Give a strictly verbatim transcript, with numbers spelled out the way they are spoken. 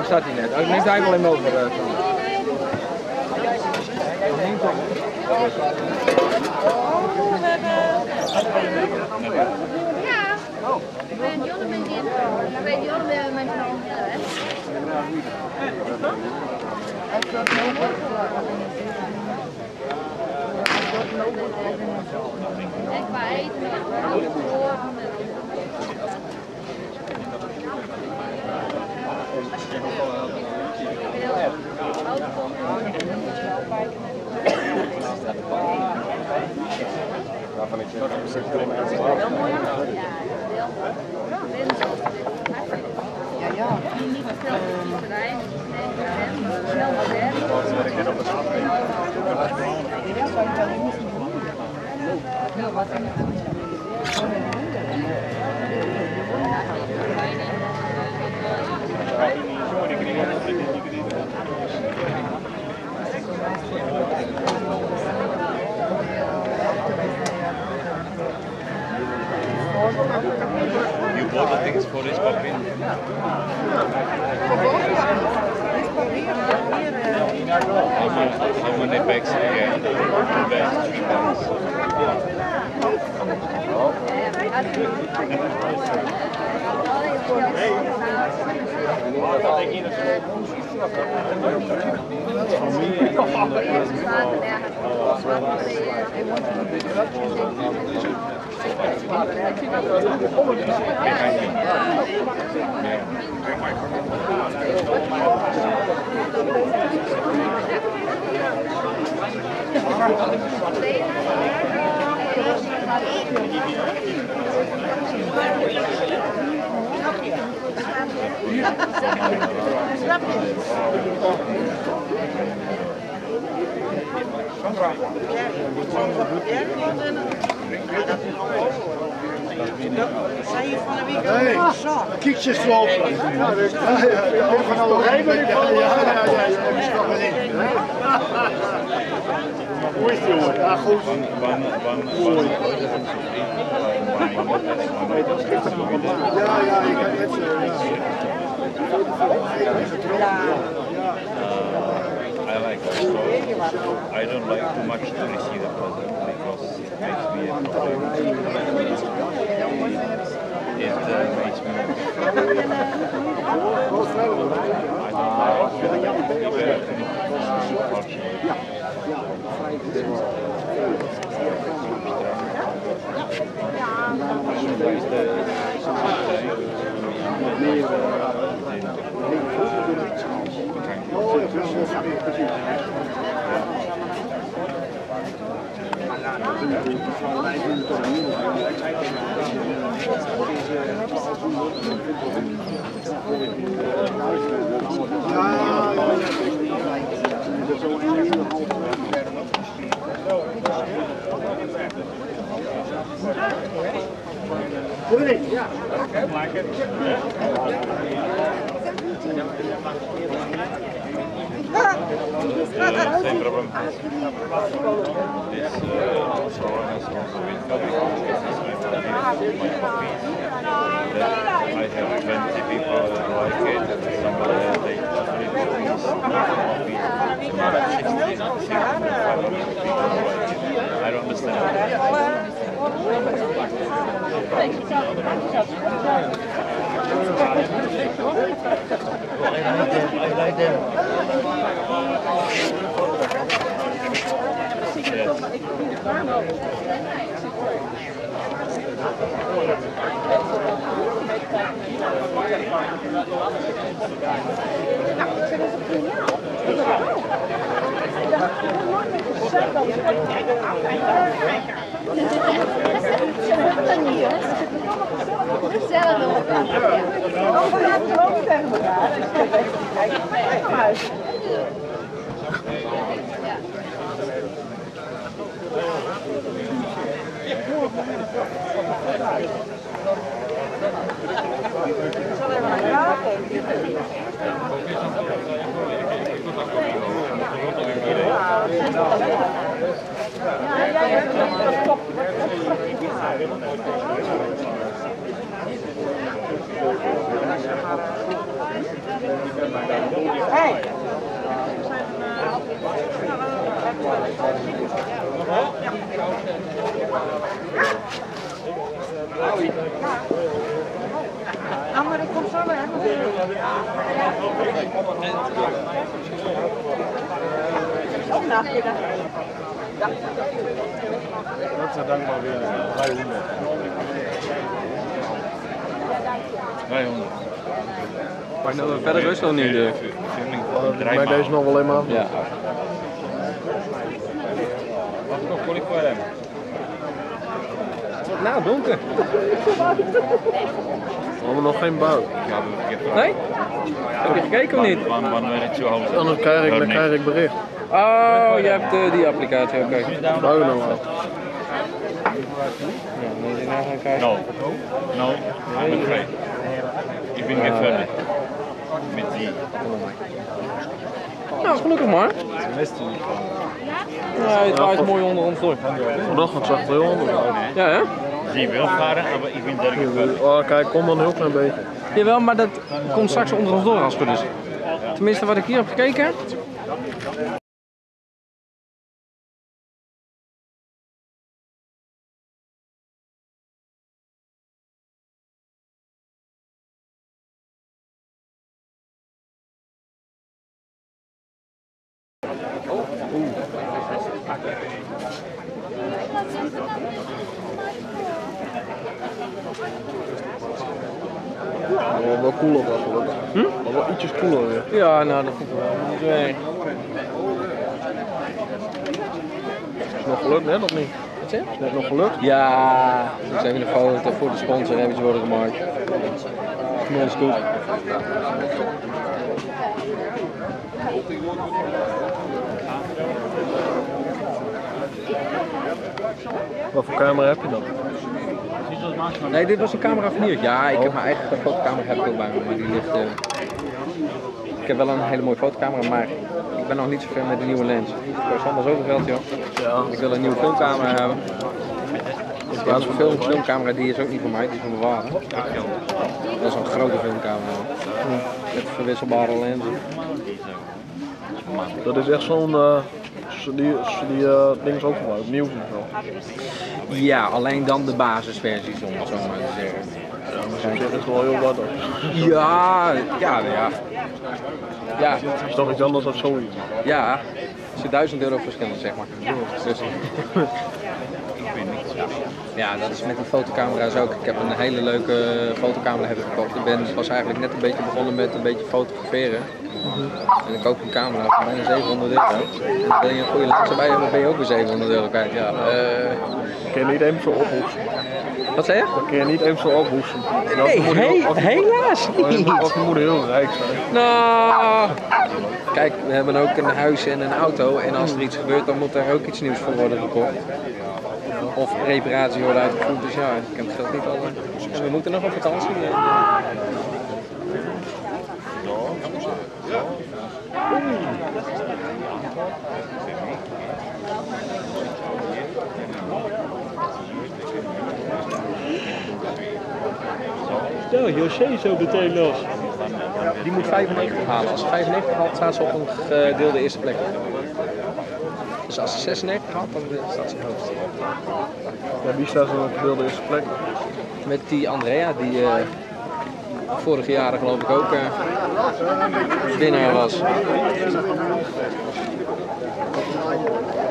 Daar staat hij net. Ik denk hij wel in over. Uh, ja, ik ben Jonne met die, ik weet Jonne met mijn vrouw. En qua eten, Waarvan ik zeg dat we zitten in mensen. Ja, ja. Niet te veel terrein, snel modern. You bought the things for this puppy? How many, how many bags again? Two bags, three bags. Nee, kiekjes lopen. Ja, ja, van alle rijden. Ja, ja, ja, hoe is het, jongen? Ja, goed. Mooi. Ja, ja, ik heb net zo. I like it. So I don't like too much to receive the present because it makes me a problem. It uh, makes me Ja, same problem. This uh, song has also been coming out. This is my favorite, my copies. I have twenty people that like it, and somebody has eight hundred copies. sixty, sixty, five hundred people like it. I don't understand. I like them. Hetzelfde op elkaar. Dan praten we ook tegen elkaar. Ja, Ah, maar ik kom zo weer. Dat is dankbaar weer. driehonderd. driehonderd. Maar nou, verder rust nog niet. Uh. Ik maak deze nog wel even af. Ja. Wat nog kon ik voor hem? Nou, donker. We hebben nog geen buik. Ja, ik heb Nee? Heb je gekeken of niet? Wanneer wanneer het zo hoog? Anders krijg ik, dan krijg ik bericht. Oh, je hebt uh, die applicatie, oké. Okay. Buik nog wel. Ja, moet je nou gaan kijken. No. No, I'm afraid. Ik ben geen verder. Met die. Nou, gelukkig maar. Ja, het draait mooi onder ons door. Vanochtend zag het heel onder. Ja, hè? Die wil varen, maar ik ben daar geen verder. Oh, kijk, kom dan een heel klein beetje. Jawel, maar dat komt straks onder ons door als het goed is. Tenminste, wat ik hier heb gekeken. Oh, wel cooler was het. Hm? Maar wel ietsjes cooler weer. Ja, nou, dat vind ik wel. Nee. Is nog gelukt net of niet? Wat zeg je? Is net nog gelukt? Ja, dus even een foto voor de sponsor eventjes worden gemaakt. Mooi scoop. Wat voor camera heb je dan? Nee, dit was een camera van hier. Ja, ik heb mijn eigen fotocamera heb ik ook bij me, maar die ligt... Uh... Ik heb wel een hele mooie fotocamera, maar ik ben nog niet zo ver met de nieuwe lens. Het kost allemaal zoveel geld, joh. Ja. Ik wil een nieuwe filmcamera hebben. Ja, zo'n film, filmcamera die is ook niet van mij, die is van mijn vader. Dat is een grote filmcamera. Met verwisselbare lenzen. Dat is echt zo'n... Uh, die die uh, ding is ook gebruikt, nieuws en zo. Ja, alleen dan de basisversies, om het zo maar te zeggen. Ja, maar dat is wel heel wat. Ja, ja, ja. Ja, Het is toch iets anders dan zoiets. ja. Er zit duizend euro verschil in, zeg maar. Dus, ja, dat is met die fotocamera's ook. Ik heb een hele leuke fotocamera heb ik gekocht. Ik ben pas eigenlijk net een beetje begonnen met een beetje fotograferen. En ik koop een camera voor bijna zevenhonderd euro. En dan wil je een goede lens erbij hebben, ben je ook weer zevenhonderd euro kwijt. Ja, uh... kun je niet even zo ophoesten. Wat zei je? Dat kun je niet even zo ophoesten. Nee, he helaas niet. Of je moet heel rijk zijn. Nou, kijk, we hebben ook een huis en een auto. En als er iets gebeurt, dan moet er ook iets nieuws voor worden gekocht. Of reparatie worden uitgevoerd, dus ja, ik heb het geld niet al. Dus we moeten nog op vakantie. Stel, José zo meteen los. Die moet vijfennegentig halen. Als ze vijfennegentig haalt, staat ze op een gedeelde eerste plek. Dus als ze zesennegentig haalt, dan staat ze hoogst. Ja, wie staat er op de gedeelde eerste plek? Met die Andrea, die uh, vorig jaar geloof ik ook uh, winnaar was.